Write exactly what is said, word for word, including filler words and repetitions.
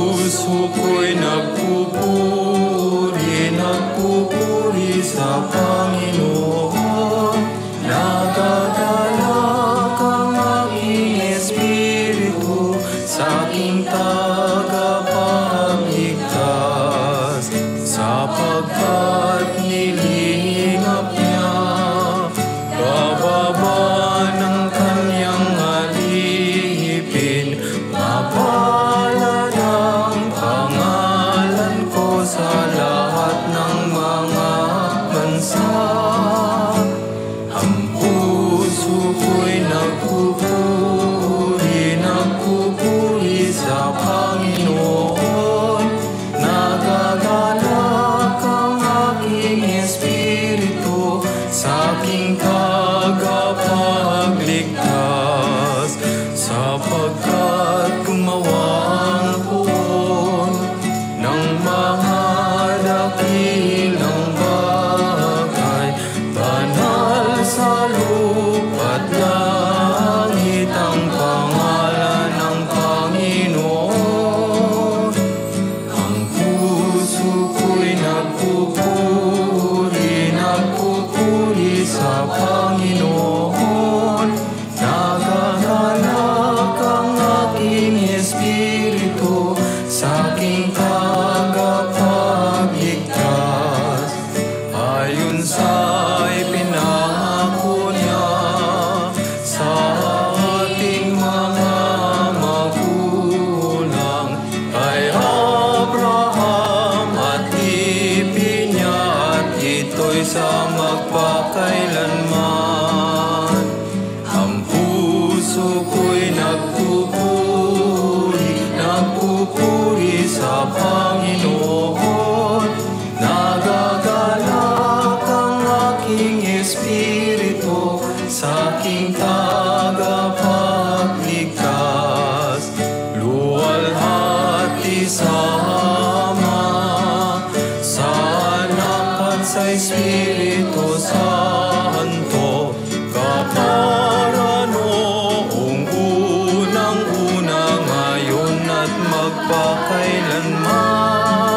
puso ko'y nagpupuri, nagpupuri sa Panginoon. Nagagalak ang aking espiritu sa aking tagapagligtas, sapagkat nilingap niya bababa ng kanyang alipin. Mapalad ang pangalan ko sa lahat ng mga bansa. Ang puso ko'y nagpupuri, nagpupuri sa Panginoon. Nagagalak ang aking espiritu sa aking tagapagligtas, sapagkat gumawa ang poon ng mga dakilang bagay. Banal sa lupa't langit ang pangalan ng Panginoon. Ang puso ko'y nagpupuri, nagpupuri sa Panginoon. Nagagalak ang aking espiritu sa aking tagapagligtas. Ayon sa ipinangako niya sa ating mga magulang, kay Abraham at ipin niya, at ito'y sa magpakailanman. Ang puso ko'y nagpupuri, nagpupuri sa Panginoon. Nagagalak ang aking espiritu sa aking tagapagligtas. Luwalhati sa Ama, sa Anak at sa Espiritu Santo, kapara noong unang-una, ngayon at magpakailanman.